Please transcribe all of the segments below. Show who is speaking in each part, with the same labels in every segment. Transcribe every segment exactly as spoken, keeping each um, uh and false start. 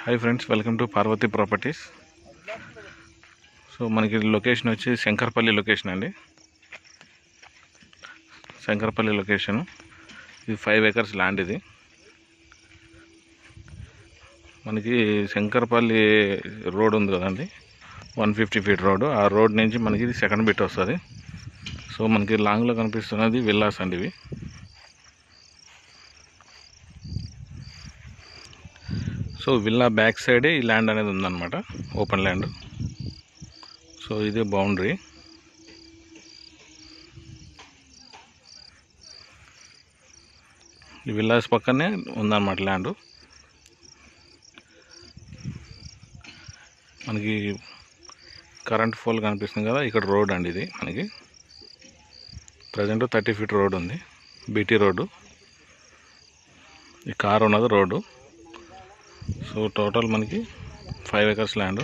Speaker 1: High friends welcome to Parvati properties. So मन की location वी शंकरपल्ली लोकेशन अंडी शंकरपल्ली लोकेशन ఇది फाइव एकर्स लैंड ఇది మనకి శంకరపల్లి రోడ్ ఉంది కదండి वन फिफ्टी ఫీట్ రోడ్ ఆ రోడ్ నుంచి మనకి ఇది సెకండ్ బిట్ వస్తది। సో మనకి లాంగ్ లో కనిపిస్తున్నది విల్లాస్ అండి ఇవి। సో విల్లా బ్యాక్ సైడ్ ఈ ల్యాండ్ అనేది ఉందన్నమాట ఓపెన్ ల్యాండ్। సో ఇదే బౌండరీ ఈ విల్లాస్ పక్కనే ఉందన్నమాట ల్యాండ్। మనకి కరెంట్ పోల్ కనిపిస్తుంది కదా ఇక్కడ రోడ్ అండి ఇది మనకి ప్రజెంట్ థర్టీ ఫీట్ రోడ్ ఉంది బీటీ రోడ్ ఈ కార్ ఉన్నది రోడ్। సో టోటల్ మనకి फाइव एकर्स लैंड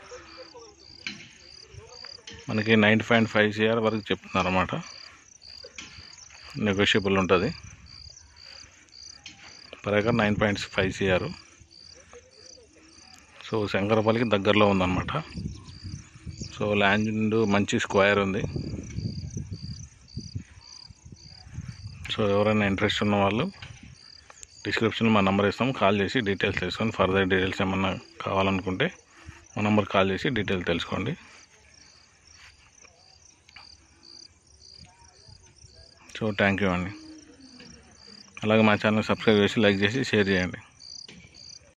Speaker 1: మనకి నైన్ పాయింట్ ఫైవ్ సిఆర్ వరకు చెప్తున్నారు అన్నమాట నెగోషియబుల్ ఉంటుంది per acre nine point five CR. So శంకరపల్లికి దగ్గరలో ఉందన్నమాట। సో ల్యాండ్ మంచి స్క్వేర్ ఉంది। సో ఎవరైనా ఇంట్రెస్ట్ ఉన్న వాళ్ళు డిస్క్రిప్షన్ మా నంబర్ ఇస్తాం కాల్ చేసి డీటెయిల్స్ తెలుసుకొని ఫర్దర్ డీటెయిల్స్ ఏమన్నా కావాలనుకుంటే మా నంబర్ కాల్ చేసి డీటెయిల్స్ తెలుసుకోండి। సో థ్యాంక్ యూ అండి। అలాగే మా ఛానల్ సబ్స్క్రైబ్ చేసి లైక్ చేసి షేర్ చేయండి।